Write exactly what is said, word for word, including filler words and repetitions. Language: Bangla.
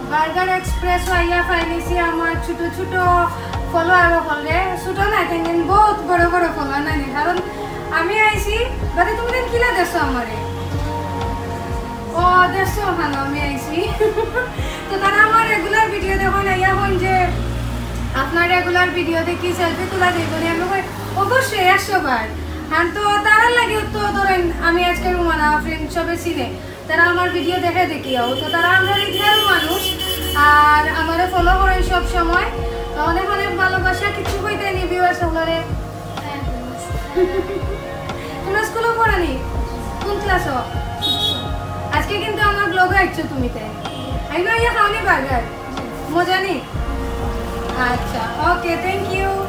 বার্গার এক্সপ্রেস আইয়া ফাইনিছি আমার ছোট ছোট ফলোয়ার হলে ছোট না কিন্তু বহুত বড় বড় ফলোয়ার নাই কারণ আমি আইছি বাদে তুমি দিন কিলা দেখছো আমারে ও দেখছো ওখানে আমি আইছি তো তারা আমার রেগুলার ভিডিও দেখুন আইয়া হন যে আপনার রেগুলার ভিডিও দেখি সেলফি তোলা দেখবেন আমি কই অবশ্যই একশো বার হ্যাঁ তো তারা লাগে তো ধরেন আমি আজকে রুমানা ফ্রেন্ড সবে চিনে তারা আমার ভিডিও দেখে দেখিও তো তারা আমরা রেগুলার মানুষ আর আমারে ফলো করেন সব সময় তো অনেক অনেক ভালোবাসা কিছু কইতে নি ভিউয়ার্স ওগুলোরে তোমরা স্কুলে পড়ানি কোন ক্লাসও আজকে কিন্তু আমার ব্লগে আইছো তুমি তাই আইনো ইয়া খাওনি বার্গার মজা নি আচ্ছা ওকে থ্যাংক ইউ